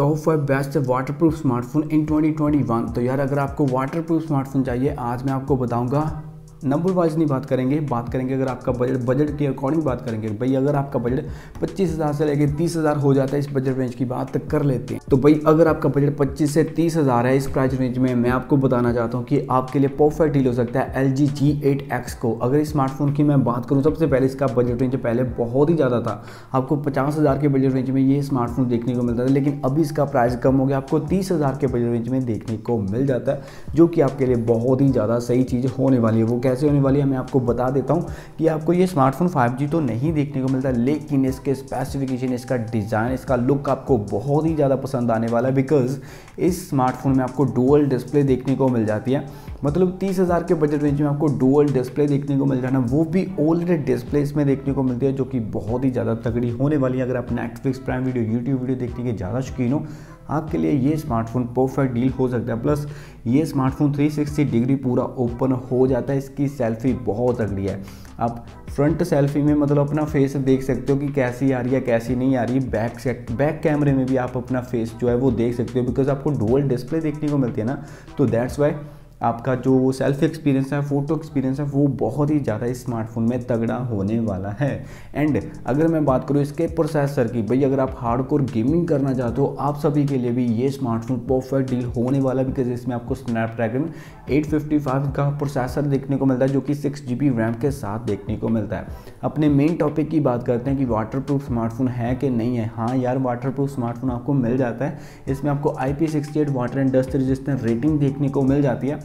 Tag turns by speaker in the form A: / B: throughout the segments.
A: Top 5 best waterproof smartphone in 2021। तो यार अगर आपको वाटरप्रूफ स्मार्टफोन चाहिए, आज मैं आपको बताऊंगा। नंबर वाइज नहीं बात करेंगे अगर आपका बजट के अकॉर्डिंग बात करेंगे। भाई अगर आपका बजट 25,000 से लेकर 30,000 हो जाता है, इस बजट रेंज की बात कर लेते हैं। तो भाई अगर आपका बजट 25 से 30,000 है इस प्राइस रेंज में, मैं आपको बताना चाहता हूँ कि आपके लिए परफेक्ट डील हो सकता है LG G8X को। अगर इस स्मार्टफोन की मैं बात करूँ, सबसे पहले इसका बजट रेंज पहले बहुत ही ज़्यादा था। आपको 50,000 के बजट रेंज में ये स्मार्टफोन देखने को मिलता था, लेकिन अभी इसका प्राइस कम हो गया, आपको 30,000 के बजट रेंज में देखने को मिल जाता है, जो कि आपके लिए बहुत ही ज़्यादा सही चीज़ होने वाली है। वो कैसे होने वाली है मैं आपको बता देता हूं कि आपको ये स्मार्टफोन 5G तो नहीं देखने को मिलता, लेकिन इसके स्पेसिफिकेशन, इसका डिज़ाइन, इसका लुक आपको बहुत ही ज़्यादा पसंद आने वाला है। बिकॉज इस स्मार्टफोन में आपको डुअल डिस्प्ले देखने को मिल जाती है। मतलब 30,000 के बजट रेंज में आपको डुअल डिस्प्ले देखने को मिल जाना, वो भी OLED डिस्प्ले इसमें देखने को मिलती है, जो कि बहुत ही ज़्यादा तगड़ी होने वाली है। अगर आप Netflix, prime video, YouTube video देखने के ज़्यादा शौकीन हो, आपके लिए ये स्मार्टफोन परफेक्ट डील हो सकता है। प्लस ये स्मार्टफोन 360 डिग्री पूरा ओपन हो जाता है। इसकी सेल्फी बहुत तगड़ी है। आप फ्रंट सेल्फी में मतलब अपना फेस देख सकते हो कि कैसी आ रही है, कैसी नहीं आ रही है। बैक कैमरे में भी आप अपना फेस जो है वो देख सकते हो, बिकॉज आपको डुअल डिस्प्ले देखने को मिलती है ना, तो दैट्स वाई आपका जो सेल्फ एक्सपीरियंस है, फोटो एक्सपीरियंस है, वो बहुत ही ज़्यादा इस स्मार्टफोन में तगड़ा होने वाला है। एंड अगर मैं बात करूँ इसके प्रोसेसर की, भाई अगर आप हार्डकोर गेमिंग करना चाहते हो, आप सभी के लिए भी ये स्मार्टफोन परफेक्ट डील होने वाला है। बिकॉज इसमें आपको स्नैपड्रैगन 855 का प्रोसेसर देखने को मिलता है, जो कि 6GB रैम के साथ देखने को मिलता है। अपने मेन टॉपिक की बात करते हैं कि वाटरप्रूफ स्मार्टफोन है कि नहीं है। हाँ यार, वाटरप्रूफ स्मार्टफोन आपको मिल जाता है। इसमें आपको IP68 water and dust resistant rating देखने को मिल जाती है।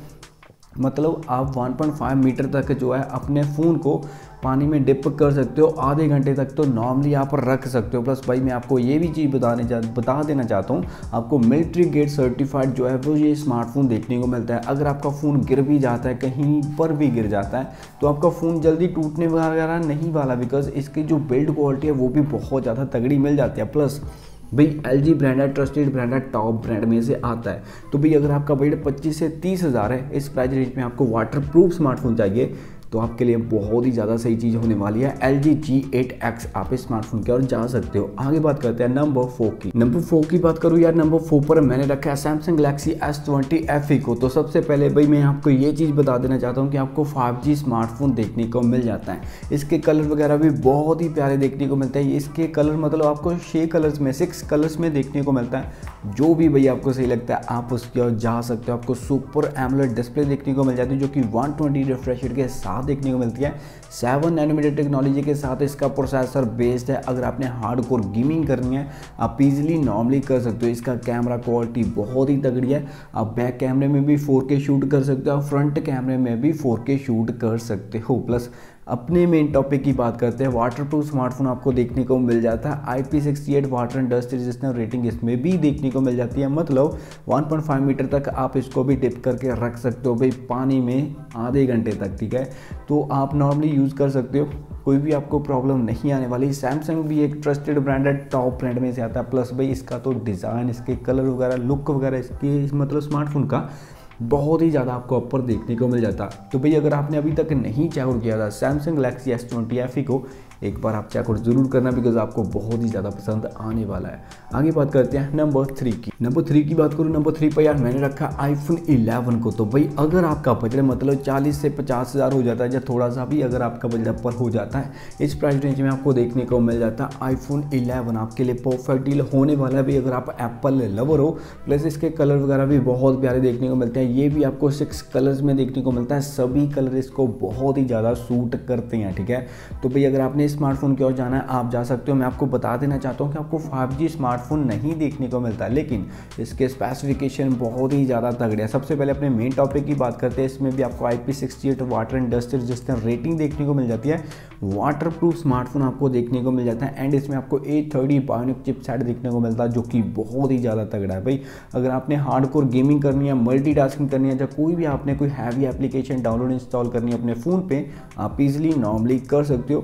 A: मतलब आप 1.5 मीटर तक जो है अपने फ़ोन को पानी में डिप कर सकते हो, आधे घंटे तक तो नॉर्मली आप रख सकते हो। प्लस भाई मैं आपको ये भी चीज़ बता देना चाहता हूँ, आपको मिलिट्री गेट सर्टिफाइड जो है वो ये स्मार्टफोन देखने को मिलता है। अगर आपका फ़ोन गिर भी जाता है, कहीं पर भी गिर जाता है, तो आपका फ़ोन जल्दी टूटने वगैरह नहीं वाला, बिकॉज इसकी जो बिल्ड क्वालिटी है वो भी बहुत ज़्यादा तगड़ी मिल जाती है। प्लस भाई LG ब्रांड है, ट्रस्टेड ब्रांड है, टॉप ब्रांड में से आता है। तो भाई अगर आपका बजट 25 से 30,000 है इस प्राइस रेंज में, आपको वाटरप्रूफ स्मार्टफोन चाहिए, तो आपके लिए बहुत ही ज़्यादा सही चीज़ होने वाली है LG G8X। आप इस स्मार्टफोन की ओर जा सकते हो। आगे बात करते हैं नंबर 4 की। नंबर 4 की बात करूँ यार, नंबर 4 पर मैंने रखा है सैमसंग गैलेक्सी S20 FE को। तो सबसे पहले भाई मैं आपको ये चीज़ बता देना चाहता हूँ कि आपको 5G स्मार्टफोन देखने को मिल जाता है। इसके कलर वगैरह भी बहुत ही प्यारे देखने को मिलते हैं। इसके कलर मतलब आपको 6 कलर्स में 6 कलर्स में देखने को मिलता है। जो भी भाई आपको सही लगता है आप उसकी ओर जा सकते हो। आपको सुपर एमोलेड डिस्प्ले देखने को मिल जाती है, जो कि 120 रिफ्रेश रेट के साथ देखने को मिलती है। 7 नैनोमीटर टेक्नोलॉजी के साथ इसका प्रोसेसर बेस्ड है। अगर आपने हार्डकोर गेमिंग करनी है, आप इजीली नॉर्मली कर सकते हो। इसका कैमरा क्वालिटी बहुत ही तगड़ी है। आप बैक कैमरे में भी 4K शूट कर सकते हो, फ्रंट कैमरे में भी 4K शूट कर सकते हो। प्लस अपने मेन टॉपिक की बात करते हैं, वाटरप्रूफ स्मार्टफोन आपको देखने को मिल जाता है। IP68 water and dust resistant rating इसमें भी देखने को मिल जाती है। मतलब 1.5 मीटर तक आप इसको भी डिप करके रख सकते हो भाई पानी में आधे घंटे तक, ठीक है। तो आप नॉर्मली यूज़ कर सकते हो, कोई भी आपको प्रॉब्लम नहीं आने वाली। सैमसंग भी एक ट्रस्टेड ब्रांड है, टॉप ब्रांड में से आता है। प्लस भाई इसका तो डिज़ाइन, इसके कलर वगैरह, लुक वगैरह इसके मतलब स्मार्टफोन का बहुत ही ज़्यादा आपको अपर देखने को मिल जाता। तो भाई अगर आपने अभी तक नहीं चेकआउट किया था सैमसंग गैलेक्सी S20 FE को, एक बार आप चेकआउट जरूर करना, बिकॉज आपको बहुत ही ज़्यादा पसंद आने वाला है। आगे बात करते हैं नंबर 3 की। नंबर 3 की बात करूँ, नंबर 3 पर यार मैंने रखा iPhone 11 को। तो भाई अगर आपका बजट मतलब 40 से 50,000 हो जाता है, या थोड़ा सा भी अगर आपका बजट अपर हो जाता है, इस प्राइस रेंज में आपको देखने को मिल जाता है iPhone 11। आपके लिए परफेक्ट डील होने वाला है भाई अगर आप एप्पल लवर हो। प्लस इसके कलर वगैरह भी बहुत प्यारे देखने को मिलते हैं। ये भी आपको 6 कलर्स में देखने को मिलता है। सभी कलर इसको बहुत ही ज़्यादा सूट करते हैं, ठीक है। तो भाई अगर आपने स्मार्टफोन की ओर जाना है, आप जा सकते हो। मैं आपको बता देना चाहता हूँ कि आपको 5G स्मार्टफोन नहीं देखने को मिलता, लेकिन इसके स्पेसिफिकेशन बहुत ही ज़्यादा तगड़े हैं। सबसे पहले अपने मेन टॉपिक की बात करते हैं। इसमें भी आपको IP68 water and dust resistant rating देखने को मिल जाती है। वाटरप्रूफ स्मार्टफोन आपको देखने को मिल जाता है। एंड इसमें आपको A30 बायोनिक चिपसेट देखने को मिलता है, जो कि बहुत ही ज़्यादा तगड़ा है भाई। अगर आपने हार्डकोर गेमिंग करनी है, मल्टीटास्किंग करनी है, या कोई भी आपने कोई हैवी एप्लीकेशन डाउनलोड इंस्टॉल करनी है अपने फ़ोन पे, आप इजीली नॉर्मली कर सकते हो।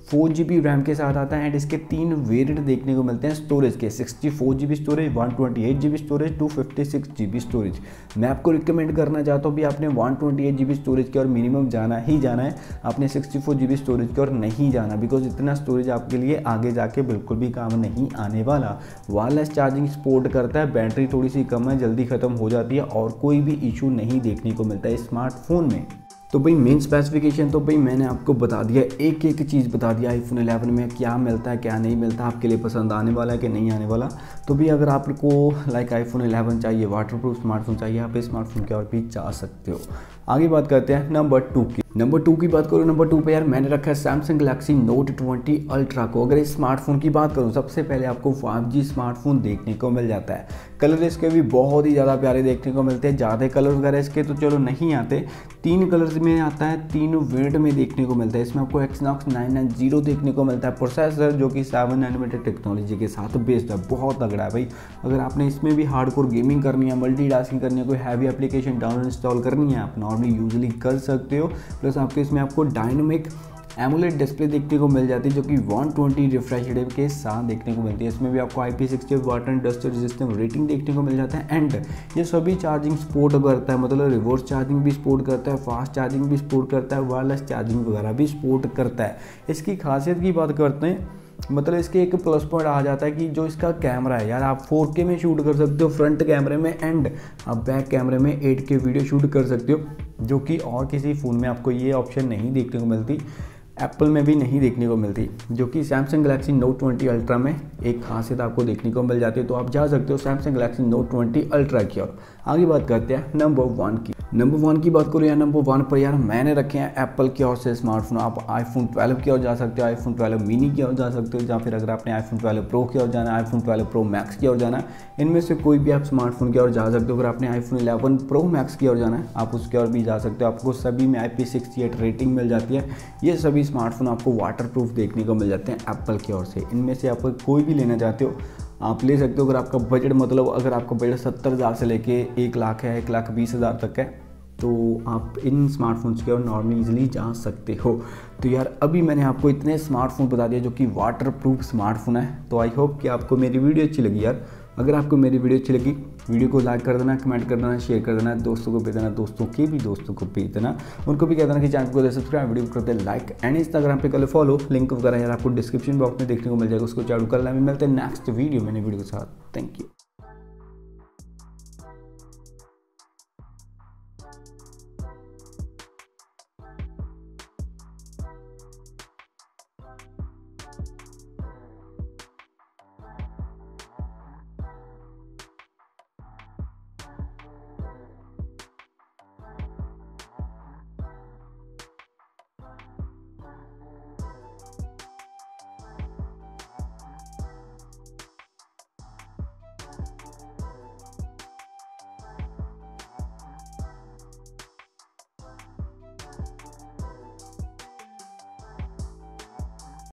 A: 4GB रैम के साथ आता है एंड इसके 3 वेरिएंट देखने को मिलते हैं स्टोरेज के, 64GB storage, 128GB storage, 256GB storage. मैं आपको रिकमेंड करना चाहता हूँ भी आपने 128GB स्टोरेज की और मिनिमम जाना ही जाना है, आपने 64GB स्टोरेज की और नहीं जाना, बिकॉज इतना स्टोरेज आपके लिए आगे जाके बिल्कुल भी काम नहीं आने वाला। वायरलेस चार्जिंग सपोर्ट करता है, बैटरी थोड़ी सी कम है, जल्दी ख़त्म हो जाती है और कोई भी इशू नहीं देखने को मिलता है स्मार्टफोन में। तो भाई मेन स्पेसिफिकेशन तो भाई मैंने आपको बता दिया, एक एक चीज़ बता दिया iPhone 11 में क्या मिलता है क्या नहीं मिलता, आपके लिए पसंद आने वाला है कि नहीं आने वाला। तो भी अगर आपको लाइक iPhone 11 चाहिए, वाटरप्रूफ स्मार्टफोन चाहिए, आप इस स्मार्टफोन की ओर भी जा सकते हो। आगे बात करते हैं नंबर 2 की। नंबर 2 की बात करूँ, नंबर 2 पे यार मैंने रखा है Samsung Galaxy Note 20 Ultra को। अगर इस स्मार्टफोन की बात करूँ, सबसे पहले आपको 5G स्मार्टफोन देखने को मिल जाता है। कलर इसके भी बहुत ही ज़्यादा प्यारे देखने को मिलते हैं, ज़्यादा कलर वगैरह इसके तो चलो नहीं आते, 3 कलर्स में आता है, 3 वेरिएंट में देखने को मिलता है। इसमें आपको Exynos 990 देखने को मिलता है प्रोसेसर, जो कि 7nm टेक्नोलॉजी के साथ बेस्ड है, बहुत तगड़ा है भाई। अगर आपने इसमें भी हार्डकोर गेमिंग करनी है, मल्टीटास्किंग करनी है, कोई हैवी एप्लीकेशन डाउनलोड इंस्टॉल करनी है, आप नॉर्मली यूजली कर सकते हो। प्लस आपके इसमें आपको डायनामिक एमोलेड डिस्प्ले देखने को मिल जाती है, जो कि 120 रिफ्रेश रेट के साथ देखने को मिलती है। इसमें भी आपको IP68 water and dust resistant rating देखने को मिल जाता है एंड ये सभी चार्जिंग सपोर्ट करता है, मतलब रिवर्स चार्जिंग भी सपोर्ट करता है, फास्ट चार्जिंग भी सपोर्ट करता है, वायरलेस चार्जिंग वगैरह भी सपोर्ट करता है। इसकी खासियत की बात करते हैं, मतलब इसके एक प्लस पॉइंट आ जाता है कि जो इसका कैमरा है यार, आप 4K में शूट कर सकते हो फ्रंट कैमरे में एंड आप बैक कैमरे में 8K वीडियो शूट कर सकते हो, जो कि और किसी फ़ोन में आपको ये ऑप्शन नहीं देखने को मिलती, एप्पल में भी नहीं देखने को मिलती, जो कि Samsung Galaxy Note 20 Ultra में एक खासियत आपको देखने को मिल जाती है। तो आप जा सकते हो Samsung Galaxy Note 20 Ultra की ओर। आगे बात करते हैं नंबर 1 की। नंबर 1 की बात करूँ यार, नंबर 1 पर यार मैंने रखे हैं एप्पल की ओर से स्मार्टफोन। आप iPhone 12 की ओर जा सकते हो, iPhone 12 मिनी की ओर जा सकते हो, या फिर अगर आपने iPhone 12 Pro की ओर जाना है, iPhone 12 Pro Max की ओर जाना है, इनमें से कोई भी आप स्मार्टफोन की ओर जा सकते हो। अगर आपने iPhone 11 Pro Max की ओर जाना है, आप उसकी ओर भी जा सकते हो। आपको सभी में IP68 रेटिंग मिल जाती है। ये सभी स्मार्टफोन आपको वाटरप्रूफ देखने को मिल जाते हैं एप्पल की ओर से। इनमें से आप कोई भी लेना चाहते हो आप ले सकते हो। अगर आपका बजट, मतलब अगर आपका बजट 70,000 से लेके 1 लाख है, 1,20,000 तक है, तो आप इन स्मार्टफोन्स की ओर नॉर्मली इजीली जा सकते हो। तो यार अभी मैंने आपको इतने स्मार्टफोन बता दिया जो कि वाटरप्रूफ स्मार्टफोन है। तो आई होप कि आपको मेरी वीडियो अच्छी लगी यार। अगर आपको मेरी वीडियो अच्छी लगी, वीडियो को लाइक कर देना, कमेंट कर देना, शेयर कर देना, दोस्तों को भेज देना, दोस्तों के भी दोस्तों को भेज देना, उनको भी कह देना कि चैनल को सब्सक्राइब, वीडियो को कर दे लाइक एंड इंस्टाग्राम पे कर ले फॉलो। लिंक वगैरह यार आपको डिस्क्रिप्शन बॉक्स में देखने को मिल जाएगा, उसको चालू कर लेना। मिलते हैं नेक्स्ट वीडियो में, नई वीडियो के साथ। Thank you.